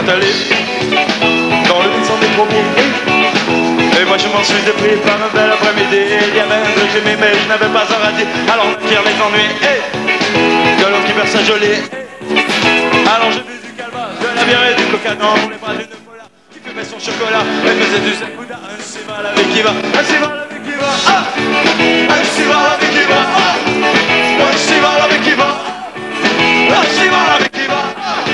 Nathalie, dans le sang des premiers. Et moi je m'en suis dépris par un bel après-midi. Il y avait un truc que j'aimais mais je n'avais pas un radis. Alors on tire les ennuis, que l'autre qui perd sa jolie. Alors j'ai bu du calva, de la bière et du coca dans les bras d'une folla qui fumait son chocolat et faisait du Zakouda. Un cival avec qui va, un cival avec qui va, ah, un cival avec qui va, ah, un cival avec qui va, un cival avec qui va.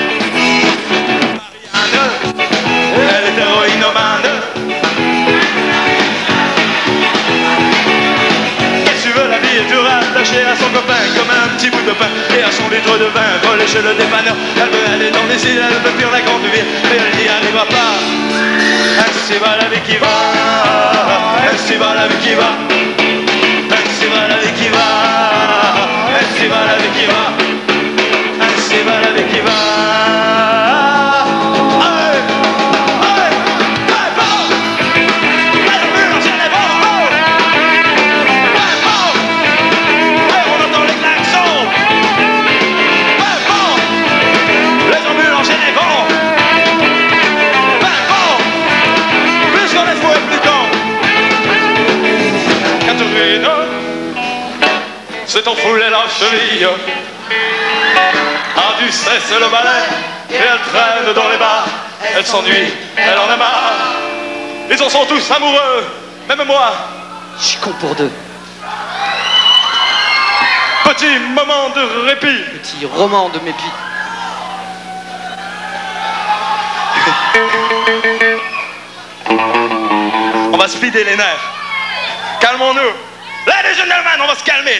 Marianne, elle est héroïnomane. La vie est dure attachée à son copain comme un petit bout de pain et à son litre de vin volé chez le dépanneur. Elle veut aller dans les îles, elle veut fuir la grande ville, mais elle n'y arrivera pas. Un cival avec qui va, un cival avec qui va, un cival avec qui va, un cival avec qui va, un cival avec qui va. C'est enfoulé la cheville, a du cesse le balai, et elle traîne dans les bars, elle s'ennuie, elle en a marre. Ils en sont tous amoureux, même moi. Je suis con pour deux. Petit moment de répit. Petit roman de mépris. On va speeder les nerfs. Calmons-nous. Ladies and gentlemen, on va se calmer.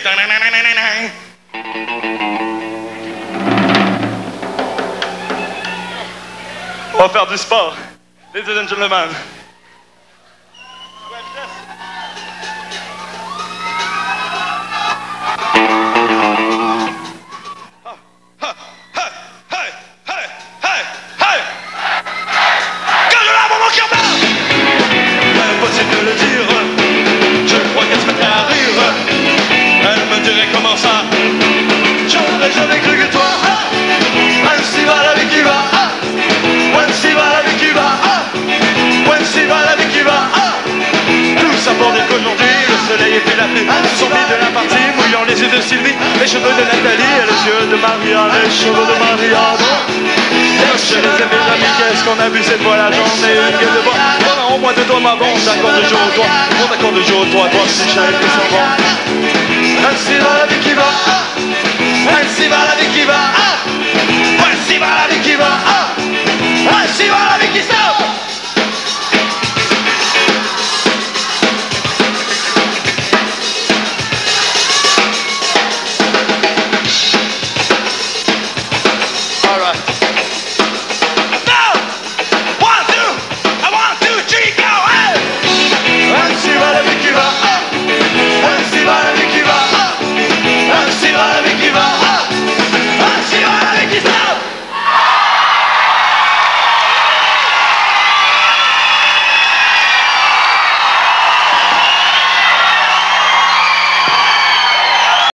On va faire du sport. Ladies and gentlemen. Impossible de le dire. Je crois qu'elle se mettrait à rire. Elle me dirait comment ça. J'aurais jamais cru que toi, un cival avec qui va, un cival avec qui va, un cival avec qui va. Tout ça pour dire qu'aujourd'hui le soleil et puis la pluie sont mis de la partie, mouillant les yeux de Sylvie, les cheveux de Nathalie et les yeux de Maria, les cheveux de Marianne. Chez les amis d'amis, qu'est-ce qu'on a vu cette fois-là? J'en ai une gueule de bois. On a au moins 2 doigts ma bande, d'accord de jour au toit. Bon d'accord de jour au toit, toi c'est cher qui s'en va. Un cival avec qui va, un cival avec qui va.